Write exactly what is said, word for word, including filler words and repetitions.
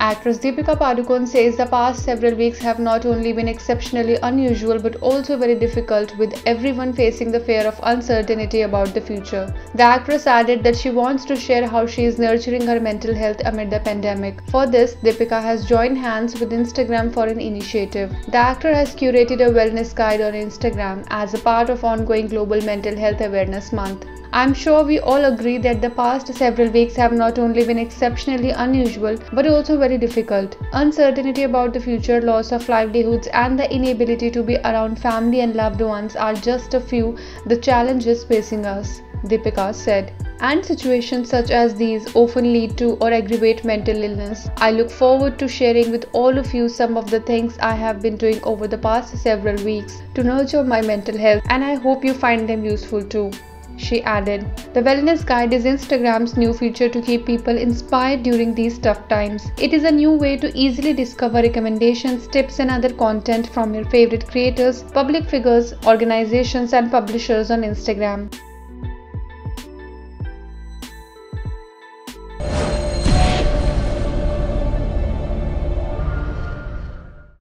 Actress Deepika Padukone says the past several weeks have not only been exceptionally unusual but also very difficult, with everyone facing the fear of uncertainty about the future. The actress added that she wants to share how she is nurturing her mental health amid the pandemic. For this, Deepika has joined hands with Instagram for an initiative. The actor has curated a wellness guide on Instagram as a part of ongoing Global Mental Health Awareness Month. I'm sure we all agree that the past several weeks have not only been exceptionally unusual but also very difficult. Uncertainty about the future, loss of livelihoods, and the inability to be around family and loved ones are just a few the challenges facing us, Deepika said. And situations such as these often lead to or aggravate mental illness. I look forward to sharing with all of you some of the things I have been doing over the past several weeks to nurture my mental health, and I hope you find them useful too, she added. The Wellness Guide is Instagram's new feature to keep people inspired during these tough times. It is a new way to easily discover recommendations, tips, and other content from your favorite creators, public figures, organizations, and publishers on Instagram.